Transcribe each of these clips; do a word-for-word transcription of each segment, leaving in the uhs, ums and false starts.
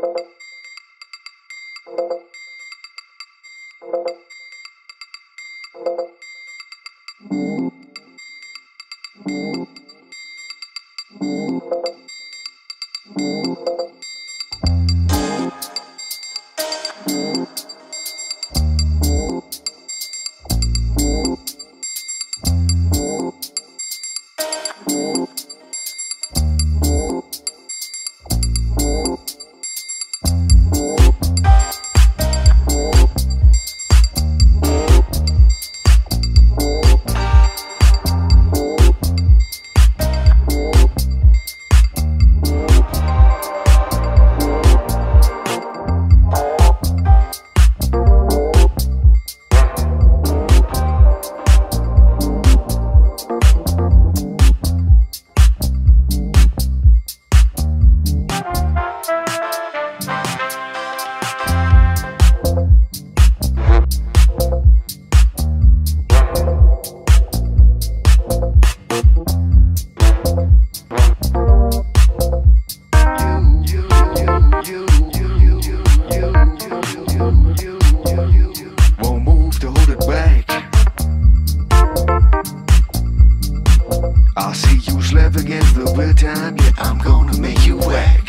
I see you slap against the real time, yeah, I'm gonna make you whack.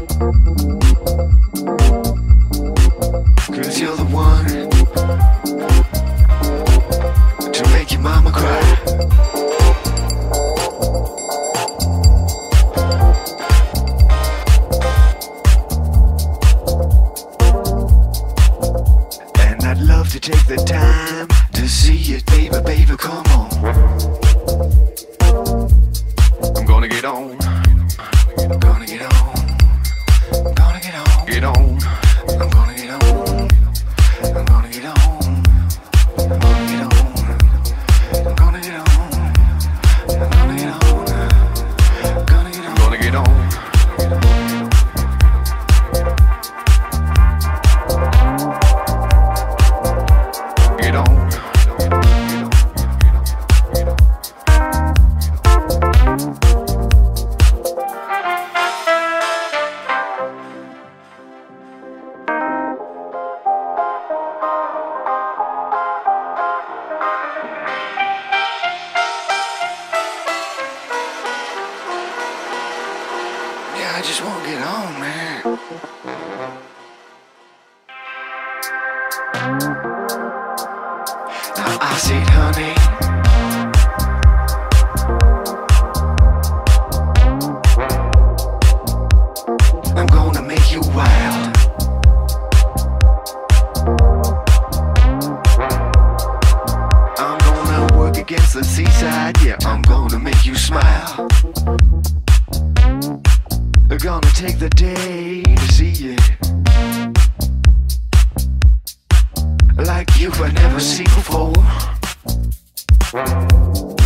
Cause you're the one to make your mama cry. And I'd love to take the time to see it, baby, baby, come on. I'm gonna get on, I'm gonna get on, I'm gonna get on, get on, I'm gonna get on, I'm gonna get on, I'm gonna get on, I'm gonna get on, I'm gonna get on, I'm gonna get on, I'm gonna get on. Get on. Yeah, I just won't get on, man. Now I said, honey, I'm gonna make you wild. I'm gonna work against the seaside, yeah, I'm gonna make you smile. They're gonna take the day to see it like you have never seen before.